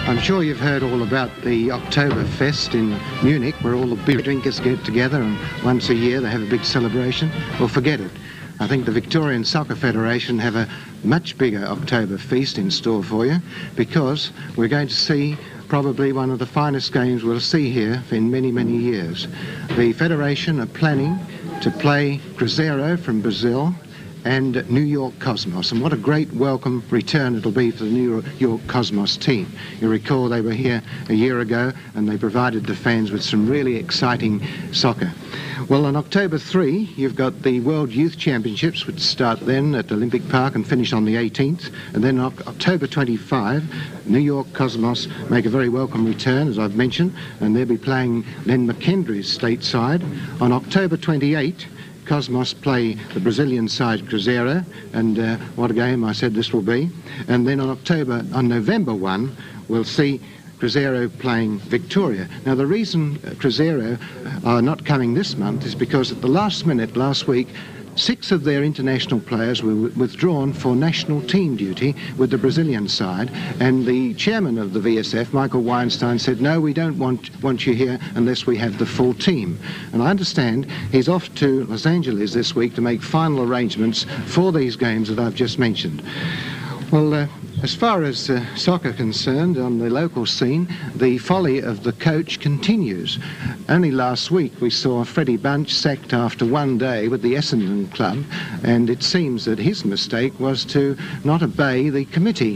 I'm sure you've heard all about the Oktoberfest in Munich, where all the beer drinkers get together and once a year they have a big celebration. Well, forget it. I think the Victorian Soccer Federation have a much bigger Oktoberfest in store for you, because we're going to see probably one of the finest games we'll see here in many, many years. The Federation are planning to play Cruzeiro from Brazil and New York Cosmos, and what a great welcome return it'll be for the New York Cosmos team. You recall they were here a year ago and they provided the fans with some really exciting soccer. Well, on October 3 you've got the World Youth Championships, which start then at Olympic Park and finish on the 18th, and then on October 25 New York Cosmos make a very welcome return, as I've mentioned, and they'll be playing Len McKendry's stateside. On October 28 Cosmos play the Brazilian side Cruzeiro, and what a game I said this will be. And then on November 1 we'll see Cruzeiro playing Victoria. Now, the reason Cruzeiro are not coming this month is because at the last minute last week 6 of their international players were withdrawn for national team duty with the Brazilian side, and the chairman of the VSF, Michael Weinstein, said, no, we don't want you here unless we have the full team. And I understand he's off to Los Angeles this week to make final arrangements for these games that I've just mentioned. Well, as far as soccer concerned on the local scene, the folly of the coach continues. Only last week we saw Freddie Bunch sacked after one day with the Essendon club, and it seems that his mistake was to not obey the committee.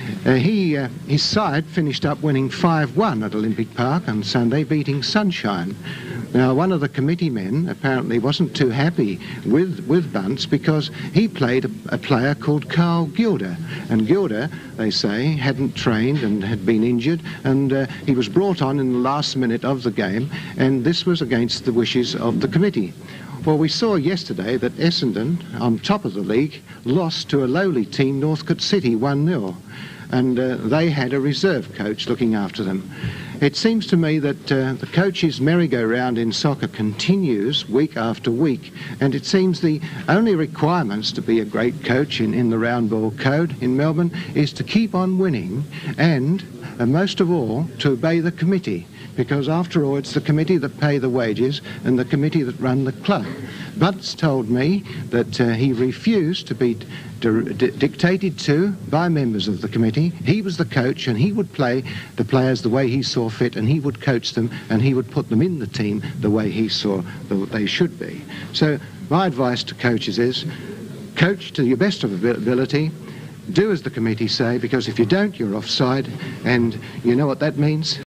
His side finished up winning 5-1 at Olympic Park on Sunday, beating Sunshine. Now, one of the committee men apparently wasn't too happy with Bunce because he played a player called Carl Gilder. And Gilder, they say, hadn't trained and had been injured, and he was brought on in the last minute of the game, and this was against the wishes of the committee. Well, we saw yesterday that Essendon, on top of the league, lost to a lowly team, Northcote City, 1-0. And they had a reserve coach looking after them. It seems to me that the coach's merry-go-round in soccer continues week after week, and it seems the only requirements to be a great coach in the round ball code in Melbourne is to keep on winning and most of all to obey the committee, because after all it's the committee that pay the wages and the committee that run the club. Bunce told me that he refused to be dictated to by members of the committee. He was the coach and he would play the players the way he saw fit, and he would coach them and he would put them in the team the way he saw they should be. So my advice to coaches is coach to your best of ability, do as the committee say, because if you don't, you're offside, and you know what that means?